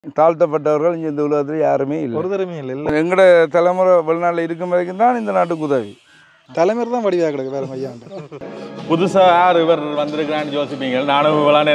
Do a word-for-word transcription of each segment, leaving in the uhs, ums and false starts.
தாழ்த்தப்பட்டவர்கள் இங்கே இந்த உலகத்தில் யாருமே இல்லை, ஒரு தரமே இல்லை. இல்லை எங்களோட தலைமுறை வெளிநாட்டில் இருக்கும் வரைக்கும் தான் இந்த நாட்டுக்கு உதவி. தலைமுறை தான் வடிவாக கிடக்கு வேறு ஐயா. புதுசாக யார் இவர் வந்திருக்கிறான்னு யோசிப்பீங்க. நானும் விளாண்டு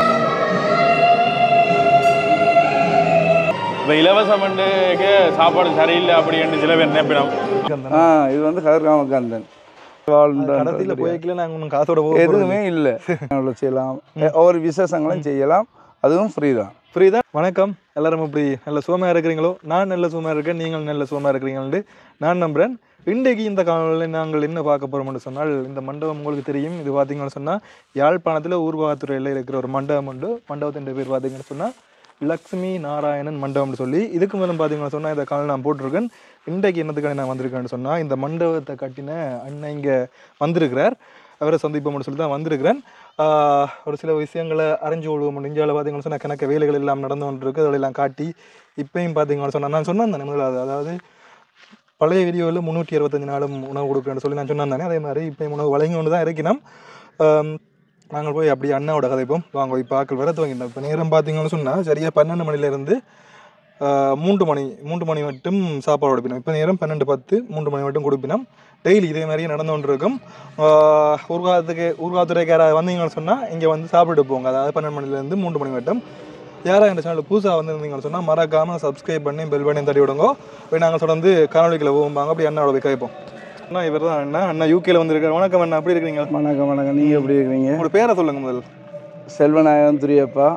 இப்போ இலவசம் வந்துக்கு சாப்பாடு சரியில்லை அப்படின்னு சில பேர் நினைப்பினோம். ஆ இது வந்து கதிர்காமக்காந்தன் கடத்தியில் போய்க்கல நாங்கள் ஒன்றும் காசோட எதுவுமே இல்லை. செய்யலாம், ஒவ்வொரு விசேஷங்களும் செய்யலாம், அதுவும் ஃப்ரீ தான். ஃப்ரீ தான். வணக்கம், எல்லாரும் இப்படி நல்ல சுகமாக இருக்கிறீங்களோ? நான் நல்ல சுகமாக இருக்கேன், நீங்கள் நல்ல சுகமாக இருக்கிறீங்கள்ட்டு நான் நம்புகிறேன். இன்றைக்கு இந்த காலையில் நாங்கள் என்ன பார்க்க போகிறோம்னு சொன்னால், இந்த மண்டபம் உங்களுக்கு தெரியும். இது பார்த்தீங்கன்னு சொன்னால் யாழ்ப்பாணத்தில் ஊர்வாகத்துறையில் இருக்கிற ஒரு மண்டபம் உண்டு. மண்டபத்தின் பேர் பார்த்தீங்கன்னு சொன்னால் லக்ஷ்மி நாராயணன் மண்டபம்னு சொல்லி. இதுக்கு மேலே பார்த்தீங்கன்னு சொன்னால் இந்த காலையில் நான் போட்டிருக்கேன். இன்றைக்கு என்னத்துக்கான நான் வந்திருக்கேன்னு சொன்னால், இந்த மண்டபத்தை கட்டின அண்ணன் இங்கே வந்திருக்கிறார். அவரை சந்திப்போம்னு சொல்லி தான் வந்திருக்கிறேன். ஒரு சில விஷயங்களை அறிஞ்சு கொள்வோம். இந்தியாவில் பார்த்தீங்கன்னு சொன்னால் கணக்கு வேலைகள் எல்லாம் நடந்து கொண்டு இருக்குது. அதெல்லாம் காட்டி இப்பயும் பார்த்தீங்கன்னு சொன்னால் நான் சொன்னேன் தானே முதலாவது, அதாவது பழைய வீடியோவில் முந்நூற்றி அறுபத்தஞ்சு நாளும் உணவு கொடுக்குறேன்னு சொல்லி நான் சொன்னேன் தானே. அதே மாதிரி இப்போயும் உணவு வழங்கி கொண்டு தான் இருக்கணும். நாங்கள் போய் அப்படி அண்ணாவோட கதைப்போம் வாங்க. போய் பார்க்கல் வர துவங்கிட்டோம். இப்போ நேரம் பார்த்தீங்கன்னு சொன்னால் சரியாக பன்னெண்டு மணிலேருந்து மூன்று மணி மூன்று மணி மட்டும் சாப்பாடு கொடுப்பினோம். இப்போ நேரம் பன்னெண்டு பத்து மூன்று மணி மட்டும் கொடுப்பினோம். டெய்லி இதே மாதிரியே நடந்து கொண்டு இருக்கும். ஊர்காலத்துக்கு ஊர்காலத்துறைக்கு யாராவது வந்தீங்கன்னு சொன்னால் இங்கே வந்து சாப்பிட்டு போங்க. அதாவது பன்னெண்டு மணிலேருந்து மூன்று மணி மட்டும். யாராவது இந்த சேனல் புதுசாக வந்துருந்தீங்கன்னு சொன்னால் மறக்காமல் சப்ஸ்கிரைப் பண்ணி பெல் பண்ணி தட்டி விடுங்க. போய் நாங்கள் தொடர்ந்து காணொலிகளை போகும்பாங்க. அப்படி அண்ணாவோட போய் கேட்போம். அண்ணா இவர் தான் அண்ணா. அண்ணா யூகேல வந்துருக்காரு. வணக்கம் அண்ணா, எப்படி இருக்கிறீங்க? வணக்கம் வணக்கம். நீங்கள் எப்படி இருக்கிறீங்க? உங்களோட பேரை சொல்லுங்க முதல். செல்வநாயகன் துரியப்பா.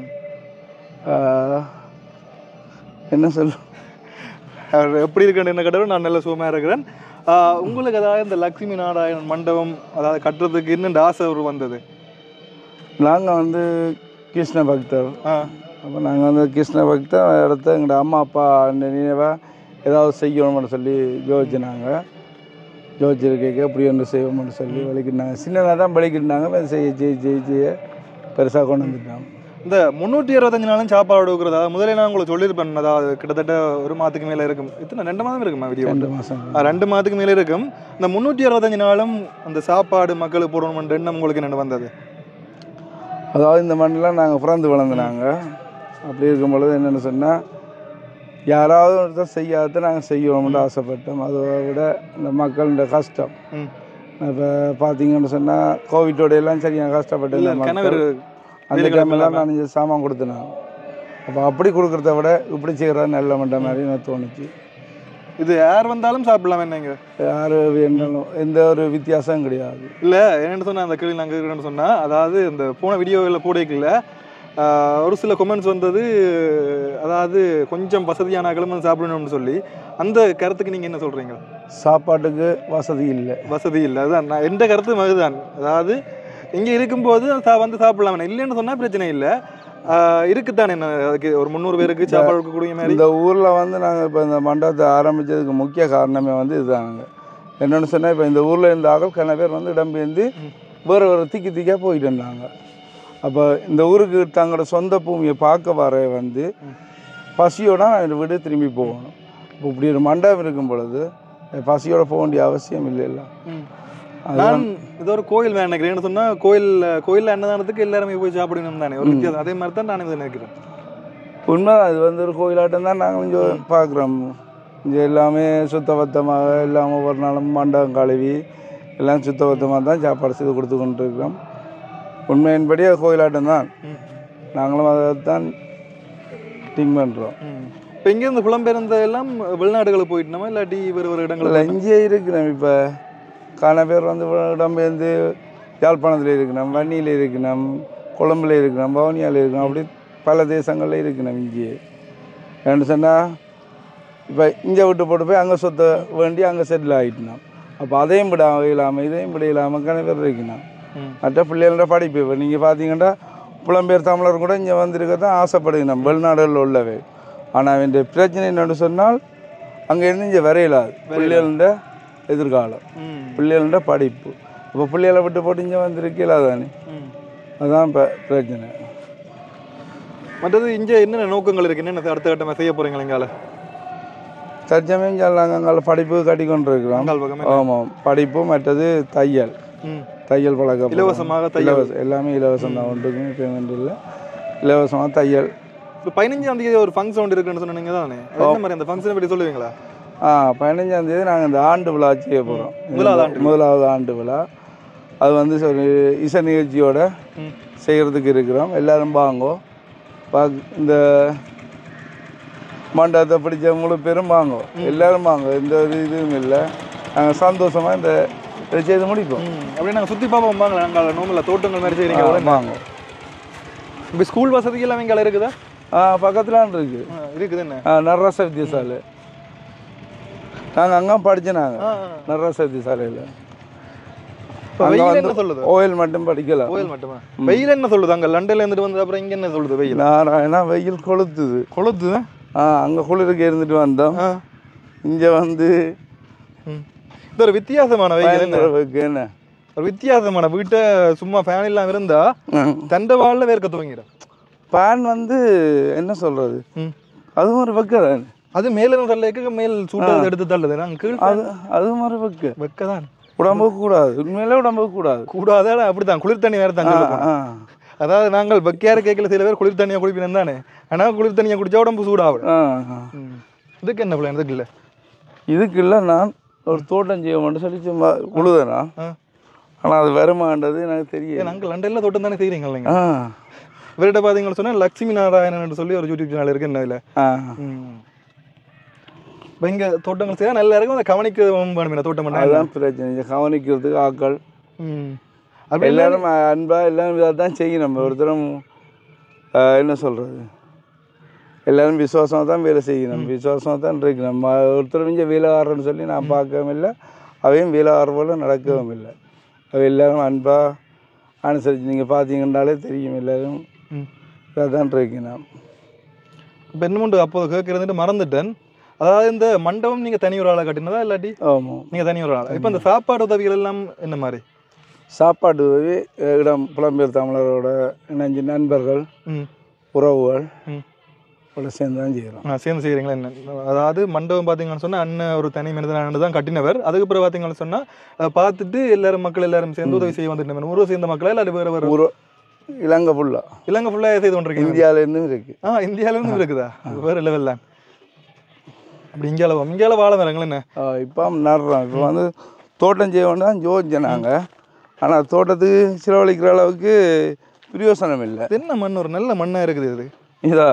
என்ன சொல் எப்படி இருக்குன்னு என்ன கேட்டாலும் நான் நல்ல சுகமாக இருக்கிறேன். உங்களுக்கு அதாவது இந்த லக்ஷ்மி நாராயணன் மண்டபம் அதாவது கட்டுறதுக்கு இன்னும் ஆசை ஒரு வந்தது? நாங்கள் வந்து கிருஷ்ண பக்தர். அப்போ நாங்கள் வந்து கிருஷ்ண பக்தர் இடத்த எங்களோட அம்மா அப்பா நினைவாக ஏதாவது செய்யணும்னு சொல்லி யோசிச்சுனாங்க. யோசிச்சிருக்க அப்படி ஒன்று செய்வோம்னு சொல்லி வலிக்கிட்டாங்க. சின்னதாக தான் வலிக்கிட்டாங்க. செய்ய செய்ய செய்ய செய்ய பெருசாக கொண்டு வந்துட்டாங்க. இந்த முந்நூற்றி அறுபத்தஞ்சு நாளும் சாப்பாடு கொடுக்குறது, அதாவது முதலே நான் உங்களுக்கு சொல்லியிருப்பேன். அதாவது கிட்டத்தட்ட ஒரு மாதத்துக்கு மேலே இருக்கும். இத்தனை ரெண்டு மாதம் இருக்குமா வீடியோ? ரெண்டு மாதம் ரெண்டு மாதத்துக்கு மேலே இருக்கும். இந்த முந்நூற்றி அறுபத்தஞ்சு நாளும் அந்த சாப்பாடு மக்களுக்கு போடணும்ன்ற எண்ணம் உங்களுக்கு என்ன வந்தது? அதாவது இந்த மண்ணில் நாங்கள் பிறந்து வளர்ந்துனாங்க. அப்படி இருக்கும் பொழுது என்னென்னு சொன்னால், யாராவது ஒருத்தர் செய்யாத நாங்கள் செய்யணும்னு ஆசைப்பட்டோம். அதை விட இந்த மக்களோட கஷ்டம் இப்போ பார்த்தீங்கன்னு சொன்னால் கோவிட்டோட எல்லாம் சரியாக கஷ்டப்பட்டேன். அந்த டைமெல்லாம் நான் இங்கே சாமான் கொடுத்தேன். அப்போ அப்படி கொடுக்குறத விட இப்படி செய்கிறது நல்ல மண்ட மாதிரி எனக்கு தோணுச்சு. இது யார் வந்தாலும் சாப்பிடலாம் என்னங்க? யார் வேணாலும் எந்த ஒரு வித்தியாசம் கிடையாது. இல்லை என்னென்னு சொன்னால் அந்த கேள்வி நாங்கள் இருக்கிறேன்னு சொன்னால், அதாவது இந்த போன வீடியோவில் போடல ஒரு சில கொமெண்ட்ஸ் வந்தது. அதாவது கொஞ்சம் வசதியான கிழமை சாப்பிடணும்னு சொல்லி, அந்த கருத்துக்கு நீங்கள் என்ன சொல்கிறீங்க? சாப்பாட்டுக்கு வசதி இல்லை. வசதி இல்லை, அதுதான் நான் எந்த கருத்து அதுதான். அதாவது இங்கே இருக்கும்போது வந்து சாப்பிடலாம், இல்லைன்னு சொன்னால் பிரச்சனை இல்லை. இருக்குத்தானே என்ன அதுக்கு ஒரு முந்நூறு பேருக்கு சாப்பாடு கொடுக்கக்கூடிய மாதிரி. இந்த ஊரில் வந்து நாங்கள் இப்போ இந்த மண்டபத்தை ஆரம்பித்ததுக்கு முக்கிய காரணமே வந்து இதுதானுங்க. என்னென்னு சொன்னால், இப்போ இந்த ஊரில் இருந்த ஆக்கள் கன பேர் வந்து இடம்பெயர்ந்து வேறு வேறு திக்கி திக்காக போயிட்டு இருந்தாங்க. அப்போ இந்த ஊருக்கு தங்களோட சொந்த பூமியை பார்க்க வர வந்து பசியோட நான் வீடு திரும்பி போகணும். இப்போ இப்படி ஒரு மண்டபம் இருக்கும் பொழுது பசியோட போக வேண்டிய அவசியம் இல்லைல்ல. நான் இது ஒரு கோயில் வேணும் நினைக்கிறேன் சொன்னால், கோயில் கோயிலில் அன்னதானத்துக்கு எல்லாருமே போய் சாப்பிடணும் தானே ஒரு வித்தியாசம். அதே மாதிரி தான் நான் இதை நினைக்கிறேன். உண்மை அது வந்து ஒரு கோயிலாட்டம் தான் நாங்கள் கொஞ்சம் பார்க்குறோம். இங்கே எல்லாமே சுத்தபத்தமாக எல்லாம் ஒவ்வொரு நாளும் மண்டபம் கழுவி எல்லாம் சுத்தபத்தமாக தான் சாப்பாடு செய்து கொடுத்து கொண்டு இருக்கிறோம். உண்மையின்படி அது கோயிலாட்டம் தான். நாங்களும் அதை தான் திங்க் பண்ணுறோம். இப்போ இங்கேருந்து புலம்பெயர்ந்த எல்லாம் வெளிநாடுகளுக்கு போயிட்டோமா இல்லாட்டி வேறு ஒரு இடங்கள்? இங்கேயே இருக்கிறோம். இப்போ காண பேர் வந்து இடம்பெயர்ந்து யாழ்ப்பாணத்தில் இருக்கணும், வன்னியில் இருக்கணும், கொழம்பில் இருக்கணும், பவனியாவில் இருக்கணும், அப்படி பல தேசங்களில் இருக்கணும். இங்கேயே ஏன்னு சொன்னால் இப்போ இங்கே விட்டு போட்டு போய் அங்கே சொத்த வேண்டி அங்கே செட்டில் ஆகிட்டணும். அப்போ அதையும் விட இல்லாமல் இதையும் விட இல்லாமல் கண பேர் இருக்கணும். மற்ற பிள்ளைகளோட படிப்பு இப்போ நீங்கள் பார்த்தீங்கன்னா புலம்பெயர் தமிழர் கூட இங்கே வந்திருக்க தான் ஆசைப்படுகிறோம் வெளிநாடுகளில் உள்ளவே. ஆனால் அவன் பிரச்சனை என்னென்னு சொன்னால், அங்கேருந்து இங்கே வரையிலாது பிள்ளைகளோட எதிர்காலம், பிள்ளைகளோட படிப்பு. இப்போ பிள்ளைகளை விட்டு போட்டு இங்கே வந்திருக்கீங்களா தானே, அதுதான் இப்போ பிரச்சனை. மற்றது இங்கே என்னென்ன நோக்கங்கள் இருக்குது, என்னென்ன அடுத்த கட்டமாக செய்ய போகிறீங்களா? எங்கால தற்சமயம் இங்கே நாங்கள் அங்கே படிப்பு கட்டி கொண்டு இருக்கிறோம். ஆமாம், படிப்பு. மற்றது தையல் தையல் பழக்கம் இலவசமாக இலவசம் எல்லாமே இலவசம் தான். ஒன்றுக்குமே பேமெண்ட் இல்லை, இலவசமாக தையல் இப்போ பதினஞ்சாம் தேதி ஒரு ஃபங்க்ஷன் ஒன்று இருக்குன்னு சொன்னீங்க தானே, அது என்ன மாதிரி அந்த ஃபங்க்ஷனை பற்றி சொல்லுவீங்களா? ஆ பதினஞ்சாம் தேதி நாங்கள் இந்த ஆண்டு விழா செய்ய போகிறோம். முதலாவது ஆண்டு முதலாவது ஆண்டு விழா. அது வந்து ஒரு இசை நிகழ்ச்சியோட செய்கிறதுக்கு இருக்கிறோம். எல்லோரும் வாங்கோ. பா இந்த மண்டபத்தை பிடிச்ச முழு பேரும் வாங்கோ, எல்லோரும் வாங்கோ. எந்த ஒரு இதுவும் இல்லை. நாங்கள் சந்தோஷமாக இந்த இதை செய்து முடிப்போம். அப்படியே நாங்கள் சுற்றி பார்ப்போம் வாங்க. நாங்கள் நோம்பில் தோட்டங்கள் மாதிரி செய்கிறீங்க வாங்க. இப்போ ஸ்கூல் வசதி எல்லாம் இங்கே இருக்குதா? ஆ பக்கத்துலான் இருக்குது இருக்குது என்ன ஆ நடராச வித்தியாசாலை. நாங்கள் அங்கே படித்தோம். நாங்கள் நடராச வித்தியாசாலையில் என்ன சொல்லுது? ஓயில் மட்டும் படிக்கலாம். ஓயில் மட்டுமா? வெயில் என்ன சொல்லுது? அங்கே லண்டன்ல இருந்துட்டு வந்தது அப்புறம் இங்கே என்ன சொல்லுது? வெயில் நாராயணா வெயில் கொளுத்துது கொளுத்துது. ஆ அங்கே குளிருக்கு இருந்துட்டு வந்தோம். இங்கே வந்து இது ஒரு வித்தியாசமான வெயில். என்ன ஒரு வித்தியாசமான வீட்டை சும்மா ஃபேன் இல்லாமல் இருந்தா தண்டை வாழில் வேர்க்க துவங்கிடும். ஃபேன் வந்து என்ன சொல்றது, அதுவும் ஒரு வெக்க தான். அது மேல தள்ளிக்க மேல் சூட்டை எடுத்து தள்ளுது. நாங்கள் கீழ் அது அதுவும் ஒரு வெக்க வெக்க தான். உடம்புக்கு கூடாது, உண்மையிலே உடம்புக்கு கூடாது. கூடாது அப்படித்தான். குளிர் தண்ணி வேறு தான் சொல்லுவோம். அதாவது நாங்கள் வெக்கையார கேட்கல, சில பேர் குளிர் தண்ணியை குடிப்பினோம் தானே. ஆனால் குளிர் தண்ணியை குடிச்சா உடம்பு சூடாகும். இதுக்கு என்ன பிள்ளை? இதுக்கு இல்லை இதுக்கு இல்லை. நான் ஒரு தோட்டம் செய்ய மாட்டேன் சொல்லி சும்மா உழுதுனா, ஆனால் அது வருமானது எனக்கு தெரியும். நாங்கள் லண்டனில் தோட்டம் தானே செய்கிறீங்க இல்லைங்க. இவர்கிட்ட பார்த்தீங்கன்னு சொன்னால் லட்சுமி நாராயணன் சொல்லி ஒரு யூடியூப் சேனல் இருக்கு. என்ன இல்லை இப்போ இங்கே தோட்டங்கள் செய்ய நல்லா இருக்கும். அதை கவனிக்க வேணும். தோட்டம் பண்ண அதுதான் பிரச்சனை. இங்கே கவனிக்கிறதுக்கு ஆக்கள் எல்லாரும் அன்பா எல்லாரும் இதாக தான் செய்யணும். நம்ம ஒருத்தரும் என்ன சொல்கிறது, எல்லோரும் விசுவாசமாக தான் வேலை செய்யணும். விசுவாசமாக தான் இருக்கு. நம்ம ஒருத்தரும் இங்கே வேலை ஆடுறோன்னு சொல்லி நான் பார்க்கவும் இல்லை, அவையும் வேலை ஆடுற போல நடக்கவும் இல்லை. அவை எல்லோரும் அன்பாக அனுசரித்து நீங்கள் பார்த்தீங்கன்னாலே தெரியும். எல்லோரும் இதாக தான் இருக்கணும். இப்போ என்ன பண்ணுறது, அப்போது கேட்குறதுட்டு மறந்துட்டேன். அதாவது இந்த மண்டபம் நீங்கள் தனி ஒரு ஆளை கட்டினதா இல்லாட்டி? ஆமாம், நீங்கள் தனி ஒரு ஆள். இப்போ இந்த சாப்பாடு உதவிகள் எல்லாம் என்ன மாதிரி? சாப்பாடு உதவி இடம் புலம்பெயர் தமிழரோட இணைஞ்சு நண்பர்கள் உறவுகள் கூட சேர்ந்து தான் செய்கிறோம். ஆ சேர்ந்து செய்கிறீங்களா என்ன? அதாவது மண்டபம் பார்த்தீங்கன்னு சொன்னால் அண்ணன் ஒரு தனி மனிதனானது தான் கட்டினவர். அதுக்கப்புறம் பார்த்தீங்கன்னு சொன்னால் பார்த்துட்டு எல்லாரும் மக்கள் எல்லாரும் சேர்ந்து உதவி செய்ய வந்துட்டு ஊரை சேர்ந்த மக்களா இல்லாட்டி வேறு வேறு ஊரோ இலங்கை ஃபுல்லாக இலங்கை ஃபுல்லாக செய்து கொண்டிருக்கீங்க? இந்தியாவிலேருந்தும் இருக்குது. ஆ இந்தியாவிலேருந்து இருக்குதா? வேறு லெவல் தான். அப்படி இந்தியாவில் இந்தியாவில் வாழ வரங்களே என்ன? இப்போ நடுறோம். இப்போ வந்து தோட்டம் செய்ய வேண்டிய தான் யோசிச்சேன் நாங்கள். ஆனால் தோட்டத்துக்கு செலவழிக்கிற அளவுக்கு பிரயோசனம் இல்லை. என்ன மண்? ஒரு நல்ல மண்ணாக இருக்குது இது. இதா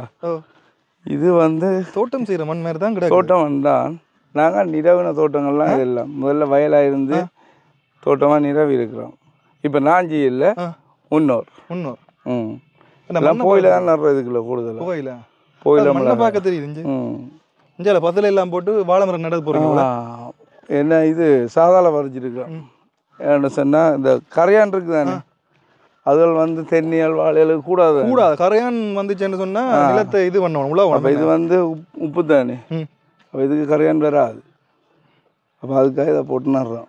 இது வந்து தோட்டம் செய்கிற மண் மாதிரி தான் கிடையாது. தோட்டம் வந்தால் நாங்கள் நிறவின தோட்டங்கள்லாம் இதெல்லாம் முதல்ல வயலாக இருந்து தோட்டமாக நிறவி இருக்கிறோம். இப்போ நான் செய்யல, முன்னோர் முன்னோர் ம் எல்லாம் கோயில தான் நடுறதுக்குள்ள கூடுதல் கோயில கோயில மண்ணை பார்க்க தெரியுது. ம் இஞ்சால பத்தில் எல்லாம் போட்டு வாழை மரம் நட போகிறீங்களா? என்ன இது சாதாள பறிச்சிருக்கோம். என்ன சொன்னால் இந்த கரையான் இருக்குது தானே, அதுகள் வந்து தென்னியல் வாழைகளுக்கு கூடாது கூடாது. கரையான் வந்துச்சுன்னு சொன்னால் நிலத்தை இது பண்ணணும் உழவு. அப்போ இது வந்து உப்பு தானே, அப்போ இதுக்கு கரையான் வராது. அப்போ அதுக்காக இதை போட்டு நடுறோம்.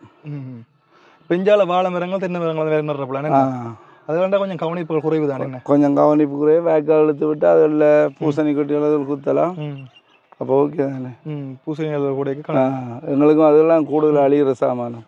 பெஞ்சால வாழை மரங்கள் தென்னை மரங்கள் வேறு நடுறப்பலாம். அது வேண்டாம் கொஞ்சம் கவனிப்பு குறைவு தானே. கொஞ்சம் கவனிப்பு குறைவு. வேக்கால் இழுத்து விட்டு அதில் பூசணி கொட்டிகள் அதில் குத்தலாம். அப்போ ஓகே தானே. ம் பூசணி கூட எங்களுக்கும் அதெல்லாம் கூடுதல் அழிகிற சாமானம்.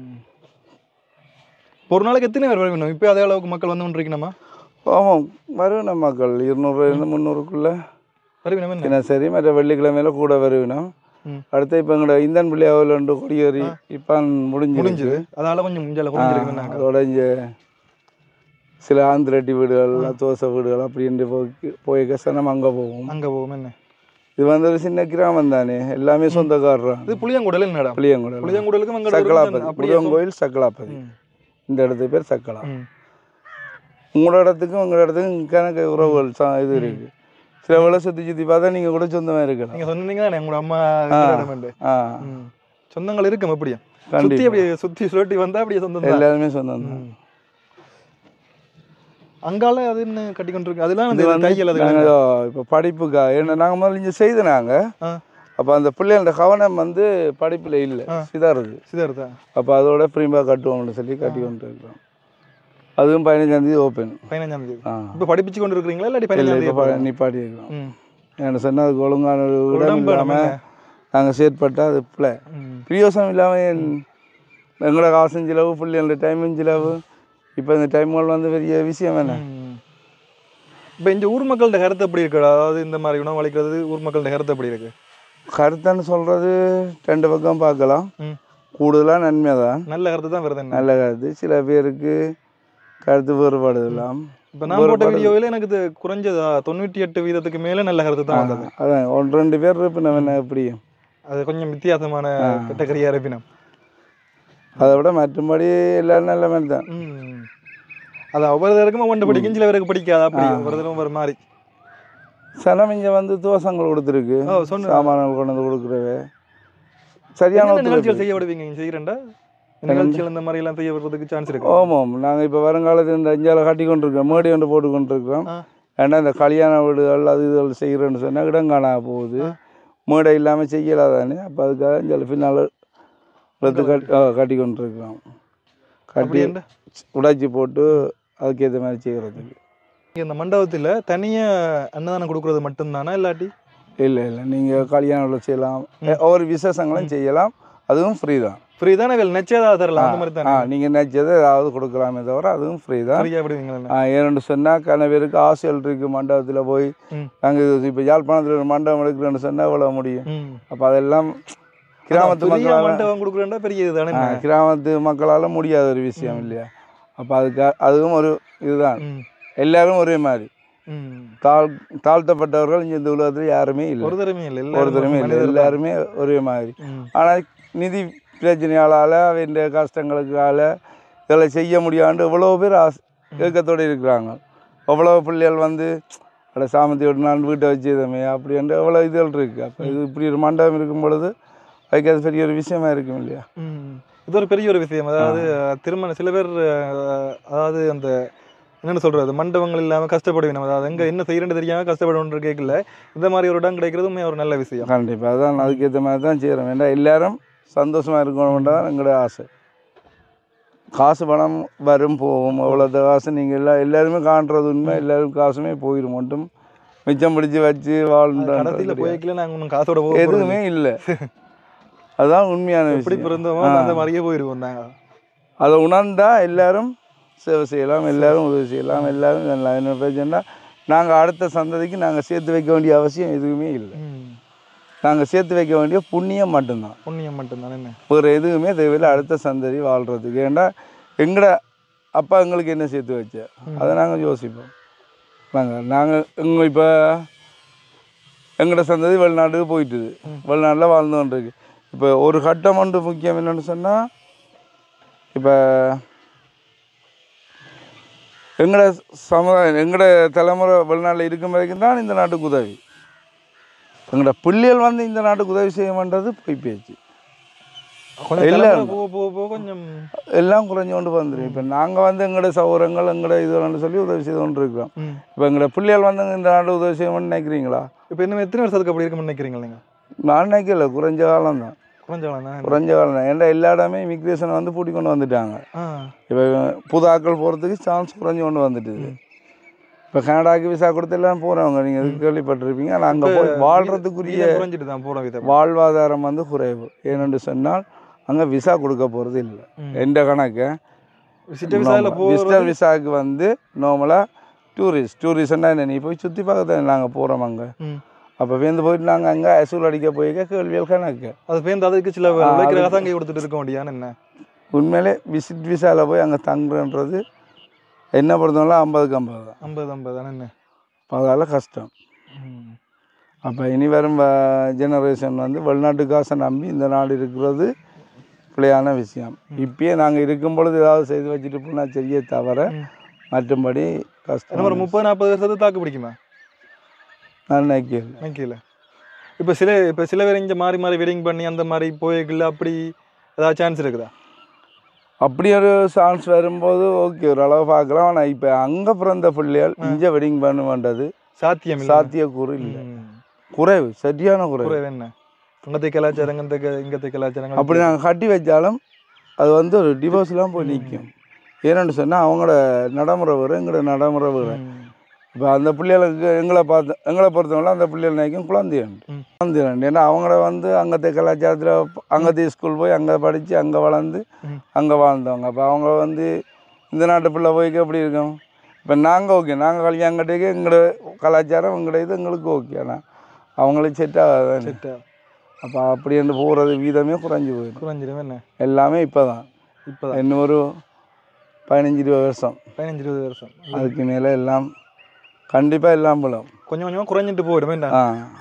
ஒரு நாளைக்கு எத்தனை பேர் வரணும்? இப்போ அதே அளவுக்கு மக்கள் வந்து கொண்டிருக்கணுமா? ஆமாம், வருவினம் மக்கள் இருநூறுலேருந்து முந்நூறுக்குள்ளே வருவினம். என்ன சரி, மற்ற வெள்ளிக்கிழமையில கூட வருவினம். அடுத்து இப்போ எங்களோட இந்தன் பிள்ளையாவில் ரெண்டு கொடியேறி இப்போ முடிஞ்சு முடிஞ்சுது. அதனால் கொஞ்சம் முடிஞ்சிருக்கு. அதோட இங்கே சில ஆந்திரட்டி வீடுகள், தோசை வீடுகள் அப்படின்ட்டு போய் போய் சனம் அங்கே போவோம். அங்கே போவோம். என்ன இது வந்து ஒரு சின்ன கிராமம் தானே, எல்லாமே சொந்தக்காரர். இது புளியங்குடல். என்னடா புளியங்குடல்? புளியங்குடலுக்கு சக்கலாப்பதி, புளியங்கோயில் சக்கலாப்பதி. இந்த இடத்துக்கு பேர் சக்கலா. உங்களோட இடத்துக்கும் உங்களோட இடத்துக்கும் கணக்கு உறவுகள் இது இருக்குது. சில வேலை சுற்றி சுற்றி பார்த்தா நீங்கள் கூட சொந்தமாக இருக்கலாம். நீங்கள் சொன்னீங்க தானே உங்களோட அம்மா சொந்தங்கள் இருக்கும். அப்படியே சுற்றி அப்படியே சுற்றி சுழட்டி வந்தால் அப்படியே சொந்தம். எல்லாருமே சொந்தம் தான். அங்கால அது என்ன கட்டி கொண்டிருக்கு? அதெல்லாம் இப்போ படிப்புக்காக என்ன நாங்கள் முதல்ல இங்கே செய்து நாங்கள். அப்போ அந்த பிள்ளைகளோட கவனம் வந்து படிப்பில் இல்லை, சிதாருது சிதாருதா. அப்போ அதோட பிரிம்பாக கட்டுவோம்னு சொல்லி கட்டி கொண்டு இருக்கிறோம். அதுவும் பதினஞ்சாந்தேதி ஓப்பன். பதினஞ்சாந்தேதி இப்போ படிப்பிச்சு கொண்டு இருக்கிறீங்களா இல்லாட்டி பதினஞ்சாந்தேதி நிப்பாட்டி இருக்கிறோம்? என்ன சொன்னால் அதுக்கு ஒழுங்கான ஒரு இடம் இல்லாமல் நாங்கள் செயற்பட்டால் அது பிள்ளை பிரியோசனம் இல்லாமல் எங்களோட காசும் செலவு, பிள்ளைங்களோட டைமும் செலவு. இப்போ இந்த டைம்கள் வந்து பெரிய விஷயம் என்ன. இப்போ இந்த ஊர் மக்கள்கிட்ட கருத்து எப்படி இருக்கு? அதாவது இந்த மாதிரி உணவு அளிக்கிறது ஊர் மக்கள்கிட்ட கருத்து எப்படி இருக்கு? கருத்துன்னு சொல்கிறது ரெண்டு பக்கம் பார்க்கலாம். ம் கூடுதலாக நன்மை தான், நல்ல கருத்து தான் வருது. என்ன நல்ல கருத்து. சில பேருக்கு கருத்து வேறுபாடுலாம். இப்போ நான் போட்ட வீடியோவில் எனக்கு இது குறைஞ்சதா தொண்ணூற்றி எட்டு வீதத்துக்கு மேலே நல்ல கருத்து தான் வந்தது. அதான் ஒன்று ரெண்டு பேர் இருப்பினம் என்ன எப்படியும் அது கொஞ்சம் வித்தியாசமான கேட்டகரியாக இருப்பினம். அதை விட மற்றபடி எல்லாரும் நல்ல மாதிரி தான். ம் அது ஒவ்வொருத்தருக்கும் ஒவ்வொன்று பிடிக்கும், சில பேருக்கு பிடிக்காது. அப்படி ஒவ்வொருத்தரும் ஒரு மாதிரி. சனம் இங்கே வந்து தோசங்கள் கொடுத்துருக்கு, சாமான்கள் கொண்டு வந்து கொடுக்குறவே சரியான நிகழ்ச்சிகள் செய்ய விடுவீங்க. நீங்கள் செய்கிறேன்டா நிகழ்ச்சிகள் இந்த மாதிரி எல்லாம் செய்ய விடுறதுக்கு சான்ஸ் இருக்கு. ஆமாம், நாங்கள் இப்போ வருங்காலத்தில் இந்த அஞ்சால கட்டி கொண்டிருக்கோம், மேடி ஒன்று போட்டு கொண்டிருக்கிறோம். ஏன்னா இந்த கல்யாண வீடுகள் அது இதுகள் செய்கிறேன்னு சொன்னால் இடம் காணா போகுது, மேடை இல்லாமல் செய்யலாதானே. அப்போ அதுக்காக அஞ்சால பின்னால் எடுத்து கட்டி கட்டி கொண்டிருக்கிறோம். கட்டி உடைச்சி போட்டு அதுக்கேற்ற மாதிரி செய்கிறதுக்கு. இந்த மண்டபத்தில் தனியாக அன்னதானம் கொடுக்குறது மட்டும்தானா இல்லாட்டி? இல்லை இல்லை, நீங்கள் கல்யாணம் செய்யலாம், ஒவ்வொரு விசேஷங்களும் செய்யலாம், அதுவும் ஃப்ரீ தான். ஃப்ரீ தானே, நிச்சயதாக தரலாம் அந்த மாதிரி தானே. ஆ நீங்கள் நினச்சதை ஏதாவது கொடுக்கலாமே தவிர அதுவும் ஃப்ரீ தான். ஃப்ரீயாக விடுவீங்களா? ஆ ஏன்னு சொன்னால் கன பேருக்கு ஆசைகள் இருக்குது மண்டபத்தில் போய். நாங்கள் இப்போ யாழ்ப்பாணத்தில் ஒரு மண்டபம் எடுக்கிறோன்னு சொன்னால் எவ்வளோ முடியும். அப்போ அதெல்லாம் கிராமத்து மக்களால் மண்டபம் கொடுக்குறேன்னா பெரிய இது தானே, கிராமத்து மக்களால் முடியாத ஒரு விஷயம் இல்லையா. அப்போ அதுக்கு அதுவும் ஒரு இதுதான். எல்லாரும் ஒரே மாதிரி. தாழ் தாழ்த்தப்பட்டவர்கள் இங்கே இந்த உலகத்தில் யாருமே இல்லை, ஒரு தரமே இல்லை, ஒரு தரமே இல்லை, எல்லாருமே ஒரே மாதிரி. ஆனால் நிதி பிரச்சனையால் அவன் கஷ்டங்களுக்கால இதெல்லாம் செய்ய முடியாண்டு எவ்வளோ பேர் ஆசை ஏக்கத்தோடு இருக்கிறாங்க. எவ்வளோ பிள்ளைகள் வந்து அட சாமத்தியோடு நான் வீட்டை வச்சுதமே அப்படின்ட்டு எவ்வளோ இதுகள் இருக்குது. அப்போ இது இப்படி ஒரு மண்டபம் இருக்கும் பொழுது அதுக்கு அது பெரிய ஒரு விஷயமா இருக்கும் இல்லையா. இது ஒரு பெரிய ஒரு விஷயம். அதாவது திருமணம் சில பேர் அதாவது அந்த என்னென்னு சொல்கிறது, மண்டபங்கள் இல்லாமல் கஷ்டப்படுவேன். அதாவது எங்கே என்ன செய்யறேன்னு தெரியாமல் கஷ்டப்படுவோன்ற கேட்கல, இந்த மாதிரி ஒரு இடம் கிடைக்கிறதுமே ஒரு நல்ல விஷயம். கண்டிப்பாக அதான் அதுக்கேற்ற மாதிரி தான் செய்கிறோம். ஏன்னா எல்லோரும் சந்தோஷமாக இருக்கணும்ன்றதான் எங்களோட ஆசை. காசு பணம் வரும் போகும், அவ்வளோத காசு நீங்கள் எல்லாம் எல்லாருமே காண்றது உண்மை. எல்லாரும் காசுமே போயிடும், மட்டும் மிச்சம் பிடிச்சி வச்சு வாழ்ந்த கடைசியில் போய்க்கல நாங்கள் ஒன்றும் காசோட போக எதுவுமே இல்லை. அதுதான் உண்மையான எப்படி பிறந்தோமோ அந்த மாதிரியே போயிடுவோம் நாங்கள். அதை உணர்ந்தா எல்லாரும் சேவை செய்யலாம், எல்லாரும் உதவி செய்யலாம், எல்லாரும் நல்லா. என்ன பிரச்சனைனா நாங்கள் அடுத்த சந்ததிக்கு நாங்கள் சேர்த்து வைக்க வேண்டிய அவசியம் எதுவுமே இல்லை. நாங்கள் சேர்த்து வைக்க வேண்டிய புண்ணியம் மட்டும்தான். புண்ணியம் மட்டும்தான், என்ன ஒரு எதுவுமே தேவையில்லை அடுத்த சந்ததி வாழ்கிறதுக்கு. ஏன்னா எங்களோட அப்பா எங்களுக்கு என்ன சேர்த்து வச்ச அதை நாங்கள் யோசிப்போம். நாங்கள் நாங்கள் எங்கள் இப்போ எங்களோட சந்ததி வெளிநாட்டுக்கு போயிட்டுது, வெளிநாட்டில் வாழ்ந்து கொண்டிருக்கு. இப்போ ஒரு கட்டம் ஒன்று முக்கியம் என்னென்னு சொன்னால், இப்போ எங்களோட சமுதாயம் எங்களோட தலைமுறை வெளிநாட்டில் இருக்கும் வரைக்கும் தான் இந்த நாட்டுக்கு உதவி. எங்களோட பிள்ளைகள் வந்து இந்த நாட்டுக்கு உதவி செய்ய மாட்டது போய் பேச்சு எல்லாம் கொஞ்சம் எல்லாம் குறைஞ்சி கொண்டு வந்துடும். இப்போ நாங்கள் வந்து எங்களோட சௌகரங்கள் எங்களோட இதுன்னு சொல்லி உதவி செய்து கொண்டு இருக்கிறோம். இப்போ எங்களோட பிள்ளைகள் வந்து இந்த நாட்டு உதவி செய்யணும்னு நினைக்கிறீங்களா? இப்போ இன்னும் எத்தனை வருஷத்துக்கு அப்படி இருக்குன்னு நினைக்கிறீங்களா நீங்கள்? நான் நினைக்கல, குறைஞ்ச காலம் தான். குறைஞ்ச காலம் தான் குறைஞ்ச காலம் தான். ஏன்னா எல்லா இடமே இமிக்ரேஷனை வந்து பூட்டி கொண்டு வந்துட்டாங்க. இப்போ புதாக்கள் போகிறதுக்கு சான்ஸ் குறைஞ்சி கொண்டு வந்துட்டுது. இப்போ கனடாக்கு விசா கொடுத்து எல்லாம் போகிறவங்க நீங்கள் கேள்விப்பட்டிருப்பீங்க. ஆனால் அங்கே போய் வாழ்கிறதுக்குரிய வாழ்வாதாரம் வந்து குறைவு. ஏனென்று சொன்னால் அங்கே விசா கொடுக்க போகிறது இல்லை. எந்த கணக்கு விசிட்டர் விசாவுக்கு வந்து நார்மலாக டூரிஸ்ட் டூரிஸ்ட்னா என்ன, நீ போய் சுற்றி பார்க்க தான் நாங்கள் போகிறோம் அங்கே. அப்போ வேந்து போயிட்டு நாங்கள் அங்கே அசூல் அடிக்க போய்க்க கேள்வியல் கணக்கு அது வேந்து அதுக்கு சில அங்கே கொடுத்துட்டு இருக்க முடியாது. என்ன உண்மையிலே விசிட் விசாவில் போய் அங்கே தங்குறன்றது என்ன பொறுத்தவரை ஐம்பதுக்கு ஐம்பது தான். ஐம்பது ஐம்பது தானே என்ன, அதனால் கஷ்டம். அப்போ இனி வரும் ஜெனரேஷன் வந்து வெளிநாட்டு காசை நம்பி இந்த நாடு இருக்கிறது பிள்ளையான விஷயம். இப்பயே நாங்கள் இருக்கும் பொழுது ஏதாவது செய்து வச்சுட்டு போனால் சரியே தவிர மற்றபடி கஷ்டம். ஒரு முப்பது நாற்பது வருஷத்தை தாக்கு பிடிக்குமா? நான் நினைக்கல நினைக்கல. இப்போ சில இப்போ சில பேர் இங்கே மாறி மாறி வெட்டிங் பண்ணி அந்த மாதிரி போய்க்கல, அப்படி ஏதாவது சான்ஸ் இருக்குதா? அப்படி ஒரு சான்ஸ் வரும்போது ஓகே ஓரளவு பார்க்கலாம். ஆனால் இப்போ அங்கே பிறந்த பிள்ளைகள் இங்கே வெட்டிங் பண்ண வேண்டது சாத்தியம் சாத்தியக்கூறு இல்லை, குறைவு, சரியான குறைவு. என்ன அங்கத்தை கலாச்சாரம் இங்கத்தை கலாச்சாரம் அப்படி நாங்கள் கட்டி வச்சாலும் அது வந்து ஒரு டிவோர்ஸ்லாம் போய் நிற்கும். ஏன்னு சொன்னால் அவங்களோட நடைமுறை வேறு எங்களோட நடைமுறை வேறு. இப்போ அந்த பிள்ளைகளுக்கு எங்களை பார்த்து எங்களை பொறுத்தவரை அந்த பிள்ளைகள் நினைக்கும் குழந்தையாண்டு குழந்தையாண்டு. ஏன்னா அவங்கள வந்து அங்கத்தை கலாச்சாரத்தில் அங்கத்தையும் ஸ்கூல் போய் அங்கே படித்து அங்கே வளர்ந்து அங்கே வாழ்ந்தவங்க. அப்போ அவங்க வந்து இந்த நாட்டு பிள்ளை போய்க்கு எப்படி இருக்கும், இப்போ நாங்கள் ஓகே நாங்கள் கல்யாணம் கட்டிக்க எங்களோட கலாச்சாரம் எங்களோட இது எங்களுக்கு ஓகே ஆனால் அவங்களுக்கு செட் ஆகாது செட் அப்போ அப்படி என்று போகிறது வீதமே குறைஞ்சி போயிடும் குறைஞ்சிடும் என்ன எல்லாமே இப்போ தான் இப்போ தான் இன்னும் ஒரு பதினஞ்சு இருபது வருஷம் பதினஞ்சு இருபது வருஷம் அதுக்கு மேலே எல்லாம் கண்டிப்பாக எல்லாம் போலும் கொஞ்சம் கொஞ்சமாக குறைஞ்சிட்டு போயிடும் என்ன ஆ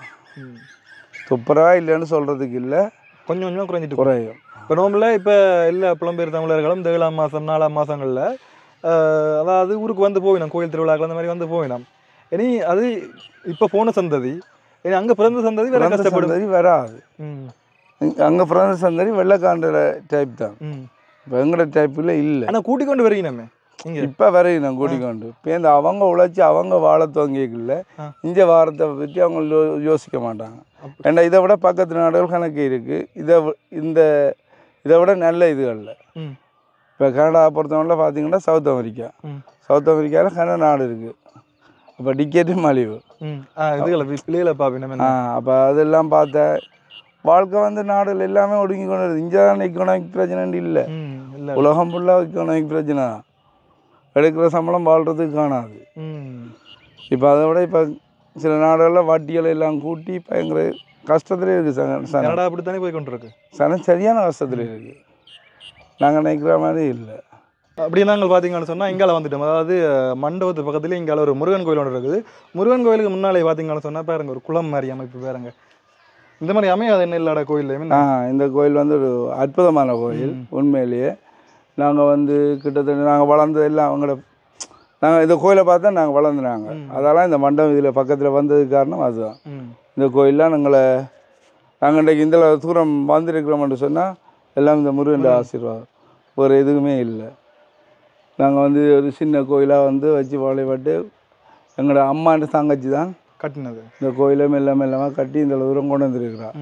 துப்புரவா இல்லைன்னு சொல்கிறதுக்கு இல்லை கொஞ்சம் கொஞ்சமாக குறைஞ்சிட்டு குறையும் இப்போ நோம்பில் இப்போ எல்லா புலம்பெயர் தமிழர்களும் இந்த ஏழாம் மாதம் நாலாம் மாதங்களில் அதாவது ஊருக்கு வந்து போயிடும் கோயில் திருவிழாக்கள் அந்த மாதிரி வந்து போயிடும் இனி அது இப்போ போன சந்ததி இனி அங்கே பிறந்த சந்ததி வேற கஷ்டப்படும் சந்ததி வராது அங்கே பிறந்த சந்ததி வெள்ளைக்காண்டுற டைப் தான் இப்போ எங்களோட டைப்பில் இல்லை ஆனால் கூட்டிக் கொண்டு வரீங்க நம்ம இங்கே இப்போ வரையும் நான் கூட்டிக்கொண்டு இப்போ இந்த அவங்க உழைச்சி அவங்க வாழ துவங்கிக்கல இந்த வாரத்தை பற்றி அவங்க யோ- யோசிக்க மாட்டாங்க ஏன்னா இதை விட பக்கத்து நாடுகள் கணக்கு இருக்குது இதை வி- இந்த இதை விட நல்ல இதுகளில் இப்போ கனடா பொறுத்தவரை பார்த்தீங்கன்னா சவுத் அமெரிக்கா சவுத் அமெரிக்காவில் கனடா நாடு இருக்குது அப்போ டிக்கெட்டு மலிவு இதுகளை பிள்ளைகளை பார்ப்பேன் ஆ அப்போ அதெல்லாம் பார்த்த வாழ்க்கை வந்து நாடுகள் எல்லாமே ஒடுங்கி கொண்டு வருது இங்கே தான் எக்கனாமிக் பிரச்சனை இல்லை இல்லை உலகம் ஃபுல்லாக எக்கனாமிக் பிரச்சனை தான் எடுக்கிற சம்பளம் வாழ்கிறதுக்கு காணாது இப்போ அதை விட இப்போ சில நாடுகளில் வட்டிகளை எல்லாம் கூட்டி பயங்கர கஷ்டத்துலேயே இருக்குது சன சனம் கனடா அப்படித்தானே போய் கொண்டு இருக்கு சனம் சரியான கஷ்டத்தில் இருக்குது நாங்கள் நினைக்கிற மாதிரி இல்லை அப்படியே நாங்கள் பார்த்தீங்கன்னு சொன்னால் இங்கால வந்துட்டோம் அதாவது மண்டபத்து பக்கத்துலேயே இங்கால ஒரு முருகன் கோயில் ஒன்று இருக்குது முருகன் கோயிலுக்கு முன்னாலே பார்த்தீங்கன்னு சொன்னால் பாருங்க ஒரு குளம் மாதிரி அமைப்பு பாருங்க இந்த மாதிரி அமையாது என்ன இல்லாத கோயில் ஆ இந்த கோயில் வந்து ஒரு அற்புதமான கோயில் உண்மையிலேயே நாங்கள் வந்து கிட்டத்தட்ட நாங்கள் வளர்ந்தது எல்லாம் அவங்களோட நாங்கள் இந்த கோயிலை பார்த்தா நாங்கள் வளர்ந்துனாங்க அதெல்லாம் இந்த மண்டபம் இதில் பக்கத்தில் வந்ததுக்கு காரணம் அதுதான் இந்த கோயிலெலாம் நாங்களை நாங்கள் இன்றைக்கு இந்த தூரம் வந்துருக்கிறோம்னு சொன்னால் எல்லாம் இந்த முருகன் ஆசீர்வாதம் ஒரு எதுவுமே இல்லை நாங்கள் வந்து ஒரு சின்ன கோயிலாக வந்து வச்சு வழிபட்டு எங்களோட அம்மாண்ட தங்கச்சி தான் கட்டினது இந்த கோயிலை மெல்ல மெல்லமாக கட்டி இந்த தூரம் கொண்டு வந்துருக்குறாள்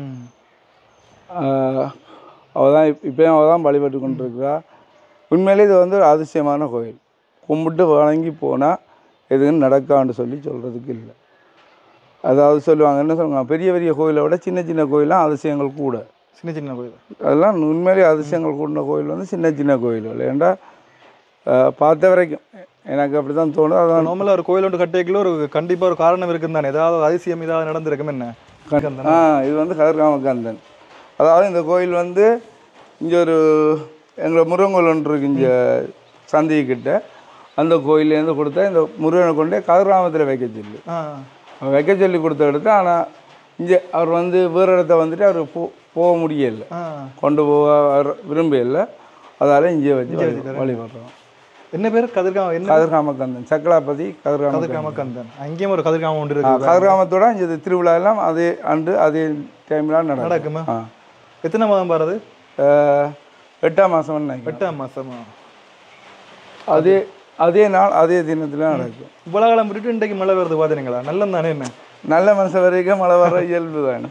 அவள் தான் இப்போயும் அவள் தான் வழிபட்டு கொண்டு இருக்கிறா உண்மையிலே இது வந்து ஒரு அதிசயமான கோயில் கும்பிட்டு வணங்கி போனால் எதுவும் நடக்கான்னு சொல்லி சொல்கிறதுக்கு இல்லை அதாவது சொல்லுவாங்க என்ன சொல்லுவாங்க பெரிய பெரிய கோயிலை விட சின்ன சின்ன கோயிலாம் அதிசயங்கள் கூட சின்ன சின்ன கோயில் அதெல்லாம் உண்மையிலேயே அதிசயங்கள் கூடின கோயில் வந்து சின்ன சின்ன கோயில்கள் ஏன்டா பார்த்த வரைக்கும் எனக்கு அப்படி தான் தோணுது அதான் நார்மலாக ஒரு கோயில் ஒன்று கட்டிக்கல ஒரு கண்டிப்பாக ஒரு காரணம் இருக்குன்னு தானே ஏதாவது அதிசயம் ஏதாவது நடந்திருக்கும் என்ன ஆ இது வந்து கதிர்காமக்கந்தன் அதாவது இந்த கோயில் வந்து இங்கே ஒரு எங்களை முருகன் கோயில் ஒன்று இருக்குது இங்கே சந்தைக்கிட்ட அந்த கோயிலேருந்து கொடுத்தா இந்த முருகனை கொண்டே கதிர்காமத்தில் வைக்க சொல்லி வைக்க சொல்லி கொடுத்த இடத்த ஆனால் இங்கே அவர் வந்து வேறு இடத்த வந்துட்டு அவர் போ போக முடியலை கொண்டு போக அவர் விரும்பல அதால் இங்கே வச்சு வழிபடுறோம் என்ன பேர் கதிர்காம என்ன கதிர்காமக்கந்தன் சக்கலாபதி கதிர்காம கதிர்காமக்கந்தன் அங்கேயும் ஒரு கதிர்காமம் ஒன்று இருக்கு கதிர்காமத்தோட இங்கே திருவிழா எல்லாம் அதே ஆண்டு அதே டைம்லாம் நடக்கும் நடக்குமா எத்தனை மாதம் பாருது எட்டாம் மாதம் எட்டாம் மாதமா அதே அதே நாள் அதே தினத்தில் நடக்கும் இவ்வளோ காலம் விட்டுட்டு இன்றைக்கு மழை வருது பார்த்துறீங்களா நல்லம் தானே என்ன நல்ல மனுஷன் வரைக்கும் மழை வர இயல்பு தானே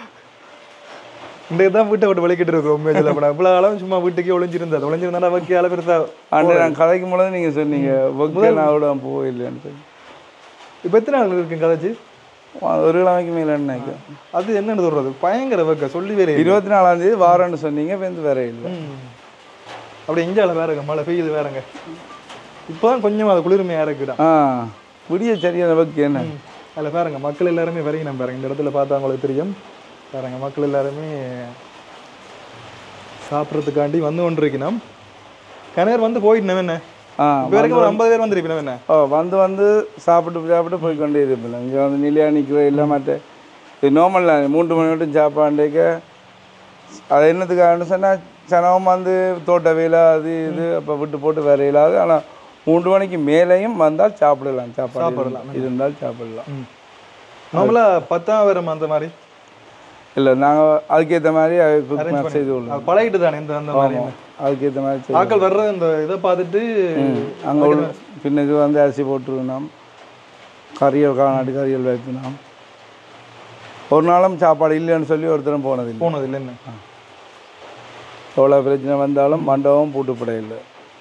இன்றைக்கு தான் வீட்டை விட்டு வலிக்கிட்டு இருக்கோம் உண்மையில இவ்வளோ காலம் சும்மா வீட்டுக்கே ஒளிஞ்சிருந்தது ஒளிஞ்சிருந்தா வைக்கால பெருசா அன்று நான் கதைக்கும் பொழுது நீங்கள் சொன்னீங்க முதல் நான் விட போயில்லைன்னு சொல்லி இப்போ எத்தனை நாள் இருக்கு கதைச்சு ஒரு கிழமைக்கு மேலே நினைக்கும் அது என்னன்னு சொல்றது பயங்கர வைக்க சொல்லி வேற இருபத்தி நாலாம் தேதி வாரம்னு சொன்னீங்க வந்து வேற இல்லை அப்படி இஞ்சால வேறங்க மழை பெய்யுது வேறங்க இப்போதான் கொஞ்சம் அது குளிர்மையாக இருக்குடா ஆ விடிய சரியான வைக்க என்ன அதில் பாருங்க மக்கள் எல்லாருமே வரையும் நம்ம பாருங்க இந்த இடத்துல பார்த்தா உங்களுக்கு தெரியும் பாருங்க மக்கள் எல்லாருமே சாப்பிட்றதுக்காண்டி வந்து கொண்டு இருக்கணும் கணவர் வந்து போயிட்டோம் என்ன ஆ இப்போ வரைக்கும் ஒரு ஐம்பது பேர் வந்துருப்போம் என்ன ஓ வந்து வந்து சாப்பிட்டு சாப்பிட்டு போய் கொண்டே இருப்பில்ல இங்கே வந்து நிலையா நிற்கிற இல்லை மாட்டேன் இது நார்மல் மூன்று மணி மட்டும் சாப்பாண்டேக்க அது என்னத்துக்காகன்னு சொன்னால் சனவும் வந்து தோட்ட வேலை அது இது அப்போ விட்டு போட்டு வேற இல்லாது ஆனால் மூன்று மணிக்கு மேலேயும் வந்தால் சாப்பிடலாம் சாப்பாடு சாப்பிடலாம். இருந்தால் சாப்பிடலாம் நார்மலாக பத்தாம் வரும் அந்த மாதிரி இல்லை நாங்கள் அதுக்கேற்ற மாதிரி arrange cook பண்ணி- செய்து கொள்ளுவோம் அது பழகிட்டு தானே இந்த அந்த மாதிரி அதுக்கேற்ற மாதிரி செய்து ஆக்கள் வர்றது இந்த இதை பார்த்துட்டு அங்கே உள்ள பின்னுக்கு வந்து அரிசி போட்டுருக்கணும் கறியல் காநாட்டு கறியல் வைக்கணும் ஒரு நாளும் சாப்பாடு இல்லைன்னு சொல்லி ஒருத்தரும் போனதில்லை போனது இல்லை என்ன எவ்வளோ பிரச்சனை வந்தாலும் மண்டபம் பூட்டுப்படையில்லை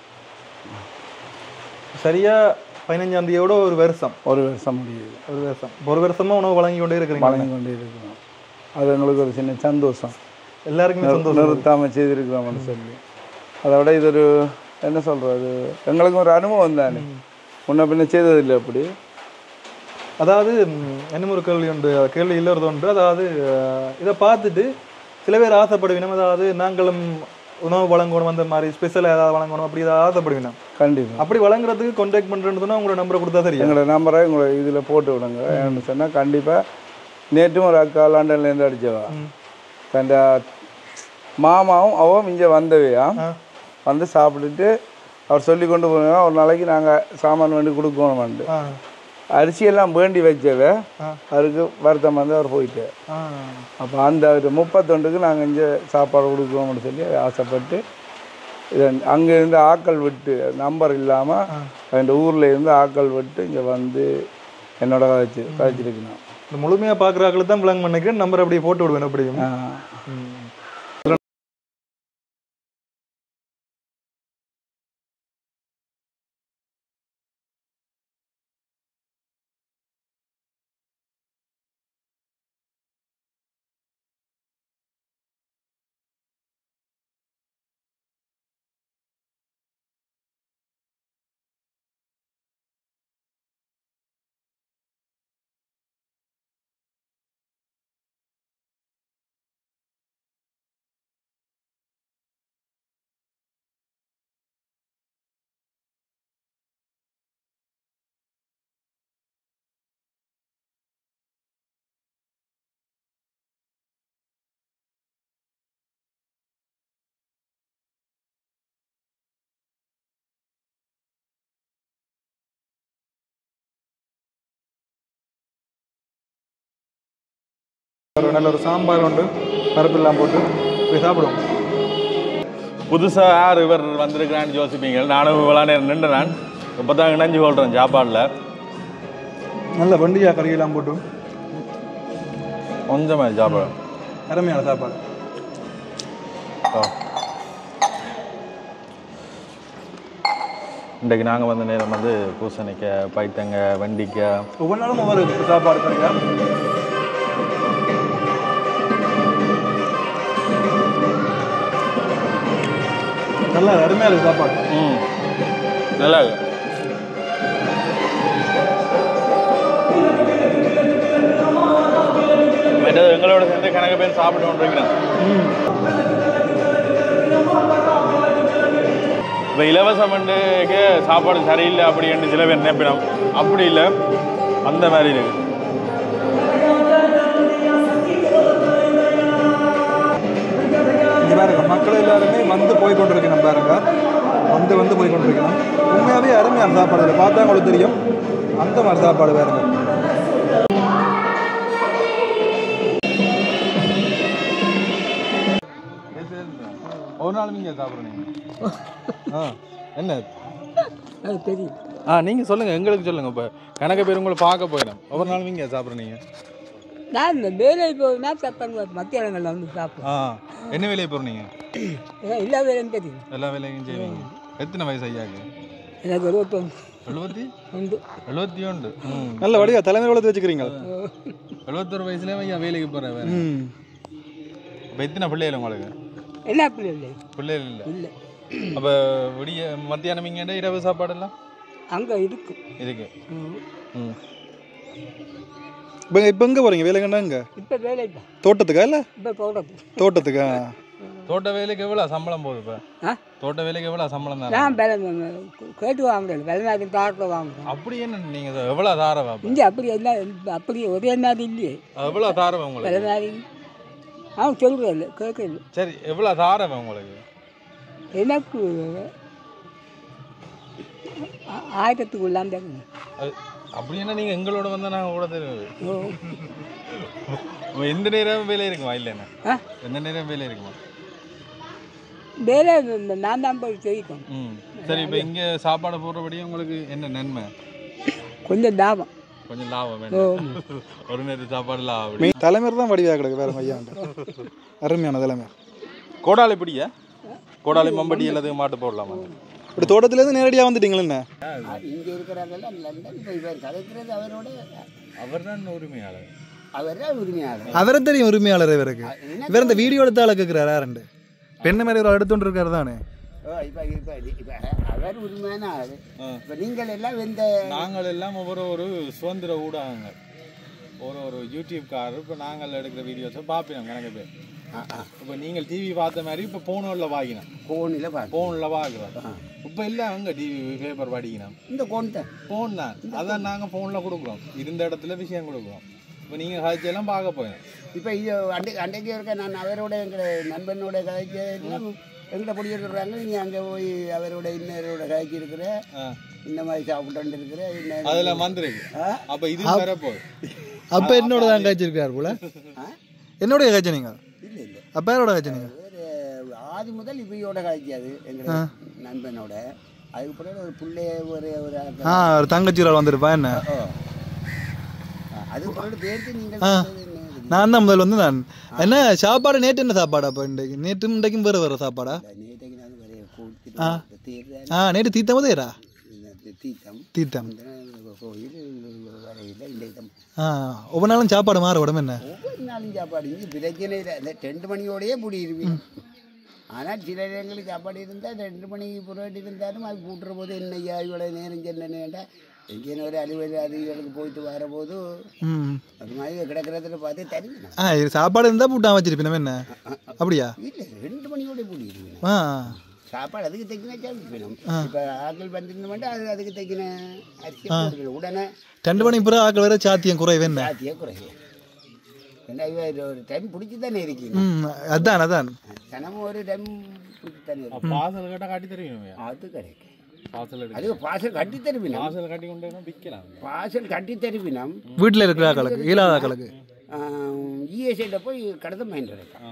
சரியா பதினஞ்சாம் தேதியோட ஒரு வருஷம் ஒரு வருஷம் முடியுது ஒரு வருஷம் ஒரு வருஷமா உணவு வழங்கி கொண்டே இருக்கிறீங்க வழங்கி கொண்டே இருக்கிறோம் அது எங்களுக்கு ஒரு சின்ன சந்தோஷம் எல்லாருக்குமே சந்தோஷம் நிறுத்தாமல் செய்திருக்கிறோம்னு சொல்லி அதை விட இது ஒரு என்ன சொல்கிறது எங்களுக்கு ஒரு அனுபவம் தானே முன்ன பின்ன செய்ததில்லை அப்படி. அதாவது என்ன ஒரு கேள்வி உண்டு, கேள்வி இல்லறது உண்டு. அதாவது இதை பார்த்துட்டு சில பேர் ஆசைப்படுவினோம், அதாவது நாங்களும் உணவு வழங்கணும், அந்த மாதிரி ஸ்பெஷலாக ஏதாவது வழங்கணும் அப்படி ஏதாவது ஆசைப்படுவினோம். கண்டிப்பாக அப்படி வழங்குறதுக்கு கான்டாக்ட் பண்ணுறதுன்னா உங்களோட நம்பரை கொடுத்தா சரி. எங்களோட நம்பரை உங்களை இதில் போட்டு விடுங்க. ஏன்னு சொன்னால் கண்டிப்பாக நேற்றும் ஒரு அக்கா லண்டன்லேருந்து அடித்தவா, தன் மாமாவும் அவன் இங்கே வந்தவையா வந்து சாப்பிட்டுட்டு அவர் சொல்லி கொண்டு போனா ஒரு நாளைக்கு நாங்கள் சாமான் வேண்டி கொடுக்கணும்ண்டு அரிசியெல்லாம் வேண்டி வச்சவ அவருக்கு வருத்தம் வந்து அவர் போயிட்டு. அப்போ அந்த ஒரு முப்பத்தொண்டுக்கு நாங்கள் இங்கே சாப்பாடு கொடுக்கணும்னு சொல்லி ஆசைப்பட்டு இதை அங்கே இருந்து ஆக்கள் விட்டு நம்பர் இல்லாமல் அந்த ஊரில் இருந்து ஆக்கள் விட்டு இங்கே வந்து என்னோட கதைச்சு கதைச்சிருக்கணும். இந்த முழுமையாக பார்க்குற ஆக்கள் தான் பிளான் பண்ணிக்கிறேன், நம்பர் அப்படியே போட்டு விடுவேன். அப்படியும் நல்ல ஒரு சாம்பார் உண்டு, பருப்பெல்லாம் போட்டு போய் சாப்பிடுவோம். புதுசாக யார் இவர் வந்திருக்கிறான்னு யோசிப்பீங்க. நானும் இவ்வளோ நேரம் நின்று நான் இப்போ தான் இணைஞ்சு கொள்கிறேன் சாப்பாடில். நல்ல வண்டியாக கறியெல்லாம் போட்டு கொஞ்சமாக சாப்பாடு, அருமையான சாப்பாடு. இன்றைக்கு நாங்கள் வந்த நேரம் வந்து பூசணிக்காய், பைத்தங்காய், வெண்டிக்காய், ஒவ்வொரு நாளும் ஒவ்வொரு சாப்பாடு கிடைக்கா. நல்லா அருமையாக சாப்பாடு. ம் நல்லா இருக்கு. மற்றது எங்களோட சேர்ந்து கணக்கு பேர் சாப்பிட்டு கொண்டிருக்கிறேன். இப்போ இலவசம் வந்துக்கு சாப்பாடு சரியில்லை அப்படின்னு சில பேர் நினைப்பினோம். அப்படி இல்லை, அந்த மாதிரி இருக்கு. பாருங்க, மக்கள் எல்லாருமே வந்து போய் கொண்டிருக்கணும். பாருங்க, வந்து வந்து போய் கொண்டிருக்கணும். உண்மையாகவே அருமையான சாப்பாடு. இதில் பார்த்தா உங்களுக்கு தெரியும், அந்த மாதிரி சாப்பாடு பாருங்க. ஒரு நாள் நீங்கள் சாப்பிட்றீங்க. ஆ என்ன தெரியும்? ஆ நீங்கள் சொல்லுங்கள், எங்களுக்கு சொல்லுங்கள். இப்போ கணக்கு பேர் உங்களை பார்க்க போயிடும். ஒவ்வொரு நாள் நீங்கள் சாப்பிட்றீங்க. நான் இந்த வேலைக்கு போகுதுன்னா சாப்பாடு மத்தியானங்களில் வந்து சாப்பிடுவேன். ஆ என்ன வேலையை போகிறீங்க? எல்லா வேலையும் தெரியும். எல்லா வேலையும் செய்வீங்க. எத்தனை வயசு ஐயாக்கு? எனக்கு எழுபத்தொன்று. எழுபத்தி உண்டு. எழுபத்தி ஒன்று. ம் நல்ல வடிவா தலைமை வளர்த்து வச்சுக்கிறீங்க. எழுபத்தொரு வயசுலேயே ஐயா வேலைக்கு போகிறேன். வேறு இப்போ எத்தனை பிள்ளைகள் உங்களுக்கு? என்ன பிள்ளைகள்? பிள்ளைகள் இல்லை. இல்லை. அப்போ விடிய மத்தியானம் இங்கே இரவு சாப்பாடெல்லாம் அங்கே இருக்கு இருக்கு. ம் இப்போ இப்போ எங்கே போகிறீங்க வேலை? கண்டாங்க இப்போ வேலை தான். தோட்டத்துக்கா இல்லை? இப்போ தோட்டத்துக்கு. தோட்டத்துக்கா? தோட்ட வேலைக்கு எவ்வளோ சம்பளம் போகுது இப்போ? ஆ தோட்ட வேலைக்கு எவ்வளோ சம்பளம் தான்? நான் வேலை கேட்டு வாங்குறேன். வெளிநாட்டு தாட்டில் வாங்குறேன். அப்படி என்ன நீங்கள் எவ்வளோ தாரவா? இங்கே அப்படி எல்லாம் அப்படி ஒரே மாதிரி இல்லையே. எவ்வளோ தாரவா உங்களுக்கு? வெளிநாடு அவன் சொல்கிறேன் இல்லை, கேட்கல. சரி, எவ்வளோ தாரவா உங்களுக்கு? எனக்கு ஆயிரத்துக்குள்ளாம் தான். அப்படின்னா நீங்கள் எங்களோட வந்தால் நாங்கள் கூட தெரியாது. எந்த நேரம் வேலை இருக்குமா? இல்லைண்ணா எந்த நேரம் வேலை இருக்குமா? வேலை நான் தான் போய் செய்யணும். ம் சரி. இப்போ இங்கே சாப்பாடு போடுறபடியே உங்களுக்கு என்ன நன்மை? கொஞ்சம் லாபம். கொஞ்சம் லாபம் வேணும். ஒரு நேரம் சாப்பாடு லாபம். தலைமையில் தான் வடிவாக கிடக்கு வேறு ஐயாண்ட. அருமையான தலைமை. கோடாலி பிடியா? கோடாலி மம்பட்டி எல்லாத்துக்கும் மாட்டு போடலாமா? இப்படி தோட்டத்துலேருந்து நேரடியாக வந்துட்டீங்களா? இங்கே இருக்கிறாங்கெல்லாம் லண்டன் போய் கலைக்கிறது அவரோட. அவர் தான் உரிமையாளர். அவர் தான் உரிமையாளர். அவரை தெரியும் உரிமையாளர். இவருக்கு இவர் இந்த வீடியோ எடுத்தால கேட்குறாரு. ரெண்டு பெண்ணை மாதிரி ஒரு எடுத்துட்டு இருக்காரு தானே. இப்போ இப்போ இப்போ அவர் உண்மையான ஆள். இப்போ நீங்கள் எல்லாம் இந்த நாங்கள் எல்லாம் ஒவ்வொரு ஒரு சுதந்திர ஊடகங்கள் ஒரு ஒரு யூடியூப்காரர் இப்போ நாங்கள் எடுக்கிற வீடியோஸை பார்ப்போம் கணக்கு பேர். இப்போ நீங்கள் டிவி பார்த்த மாதிரி இப்போ ஃபோனில் வாங்கினோம். ஃபோனில் பார்க்க ஃபோனில் பார்க்குறோம். இப்போ இல்லை அவங்க டிவி பேப்பர் படிக்கணும். இந்த ஃபோன் தான் ஃபோன் தான். அதான் நாங்கள் ஃபோனில் கொடுக்குறோம். இருந்த இடத்துல விஷயம் கொடுக்குறோம். இப்போ நீங்கள் காய்ச்செல்லாம் பார்க்க போயிடும். இப்போ இது அண்டை அண்டைக்கு இருக்க நான் அவரோட எங்களை நண்பனோட காய்ச்சி எல்லாம் எங்களை பொடிய சொல்கிறாங்க. நீ அங்கே போய் அவரோட இன்னரோட காய்ச்சி இருக்கிற இந்த மாதிரி சாப்பிட்டு இருக்கிற இன்னும் அதெல்லாம் வந்துருக்கு. அப்போ இது வரப்போகுது. அப்போ என்னோட தான் காய்ச்சிருக்காரு போல. என்னோட காய்ச்சி நீங்கள் இல்லை இல்லை அப்போ யாரோட காய்ச்சி நீங்கள் ஆதி முதல் இப்பையோட காய்ச்சாது எங்கள் நண்பனோட. அதுக்கு பிறகு ஒரு பிள்ளைய ஒரு ஒரு ஆ ஒரு தங்கச்சியில் வந்துருப்பா என்ன. அதுக்கு பிறகு பேருக்கு நீங்கள் நான் தான் முதல்ல வந்து நான் என்ன சாப்பாடு நேற்று என்ன சாப்பாடா இப்போ இன்றைக்கு நேற்று இன்றைக்கும் வேறு வேறு சாப்பாடா. நேற்றைக்கு நான் வரைய ஆ நேற்று தீத்தம் தேரா தீத்தம் தீத்தம் கோயில் வரையில் இல்லை. ஆ ஒவ்வொரு நாளும் சாப்பாடு மாற உடம்பு என்ன ஒவ்வொரு நாளும் சாப்பாடு இங்கே பிரச்சனை இல்லை. இந்த ரெண்டு மணியோடையே முடியிருவீங்க. ஆனால் சில இடங்களுக்கு சாப்பாடு இருந்தால் ரெண்டு மணிக்கு புறட்டு இருந்தாலும் அது கூட்டுற போது என்னையா இவ்வளோ நேரம் சென்னேன்டா எங்கேன்னு ஒரு அலுவலக அதிகளுக்கு போயிட்டு வரபோது அது மாதிரி கிடக்கிறதுல பார்த்து தருவீங்க. ஆ சாப்பாடு இருந்தால் பூட்டா வச்சிருப்பேன் என்ன அப்படியா. இல்லை ரெண்டு மணியோட முடியிருவீங்க. ஆ சாப்பாடு அதுக்கு தைக்கின சாப்பிடணும். இப்போ ஆக்கள் வந்துருந்தோம்னா அது அதுக்கு தைக்கின அரிசி போட்டுக்கணும். உடனே ரெண்டு மணிக்கு பிறகு ஆக்கள் வேற சாத்தியம் குறைவு என்ன சாத்தியே குறைவு. ஏன்னா ஒரு டைம் பிடிச்சி தானே இருக்கீங்க. அதான் அதான் தினமும் ஒரு டைம் பிடிச்சி தானே இருக்கு. பாசல் கட்ட காட்டி தருவீங்க. அது கிடைக்கும். பாசல் அது பாசல் கட்டி தருவினம். பாசல் கட்டி கொண்டு விற்கலாம். பாசல் கட்டி தருவினம் வீட்டில் இருக்கிற ஆக்களுக்கு இயலாத ஆக்களுக்கு இஎஸ்ஐல போய் கடத்த வாங்கிட்டு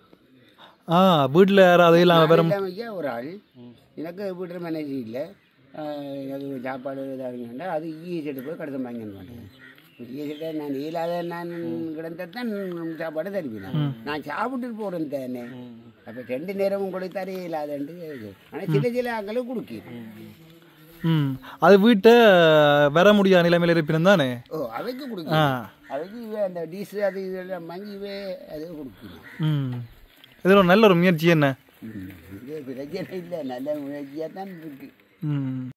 ஆ வீட்டில் யாராவது இல்லாமல் வேற ஒரு ஆள் எனக்கு வீட்டில் மேனேஜர் இல்லை. எனக்கு சாப்பாடு இதாகுங்கன்னா அது இஎஸ்ஐட்டு போய் கடத்த வாங்கிட்டு மாட்டேன். இஎஸ்ஐட்ட நான் இயலாத நான் கிடந்தது தான் சாப்பாடு தருவினேன். நான் சாப்பிட்டு போகிறேன் தானே. அப்போ ரெண்டு நேரமும் கொடுத்தாரு இல்லாதண்டு. ஆனால் சில சில ஆக்களும் கொடுக்கிறேன். ம் அது வீட்டை வர முடியாத நிலைமையில் இருப்பினும் தானே. ஓ அவைக்கு கொடுக்கணும். அவைக்கு இவே அந்த டீஸு அது இதெல்லாம் வாங்கி இவே அது கொடுக்கணும். ம் இதில் ஒரு நல்ல ஒரு முயற்சி என்ன. இது பிரச்சனை இல்லை. நல்ல முயற்சியாக தான் இருக்கு. ம்